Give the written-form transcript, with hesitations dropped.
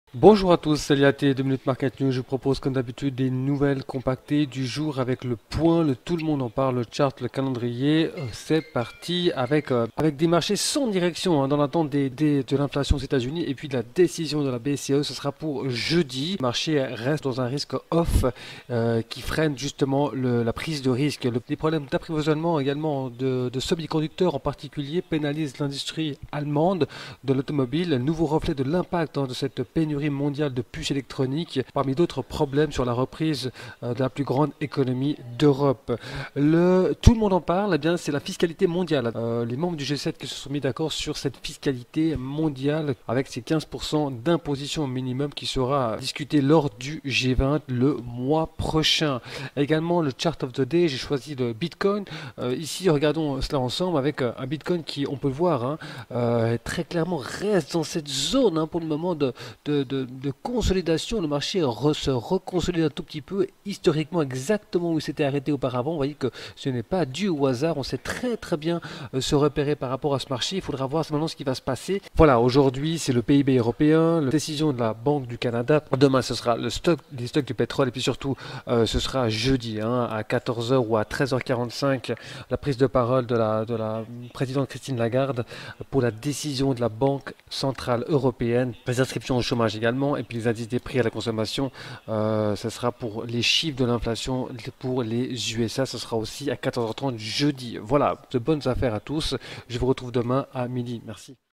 Bonjour à tous, salut à tes 2 minutes Market News. Je vous propose comme d'habitude des nouvelles compactées du jour avec le point, le tout le monde en parle, le chart, le calendrier. C'est parti avec des marchés sans direction dans l'attente de l'inflation aux États-Unis et puis de la décision de la BCE. Ce sera pour jeudi. Le marché reste dans un risque off qui freine justement la prise de risque. Les problèmes d'approvisionnement également de semi-conducteurs en particulier pénalisent l'industrie allemande de l'automobile. Nouveau reflet de l'impact de cette pénurie mondiale de puces électroniques, parmi d'autres problèmes sur la reprise de la plus grande économie d'Europe. Tout le monde en parle, eh bien c'est la fiscalité mondiale. Les membres du G7 qui se sont mis d'accord sur cette fiscalité mondiale avec ces 15% d'imposition minimum qui sera discuté lors du G20 le mois prochain. Également le chart of the day, j'ai choisi le Bitcoin. Ici, regardons cela ensemble avec un Bitcoin qui, on peut le voir, très clairement reste dans cette zone pour le moment de consolidation. Le marché se reconsolide un tout petit peu historiquement exactement où il s'était arrêté auparavant. Vous voyez que ce n'est pas dû au hasard. On sait très très bien se repérer par rapport à ce marché. Il faudra voir maintenant ce qui va se passer. Voilà, aujourd'hui c'est le PIB européen, la décision de la Banque du Canada. Demain ce sera les stocks du pétrole et puis surtout ce sera jeudi à 14 heures ou à 13h45 la prise de parole de la présidente Christine Lagarde pour la décision de la Banque centrale européenne, les inscriptions au chômage également, et puis les indices des prix à la consommation, ce sera pour les chiffres de l'inflation pour les USA, ce sera aussi à 14h30 jeudi. Voilà, de bonnes affaires à tous. Je vous retrouve demain à midi. Merci.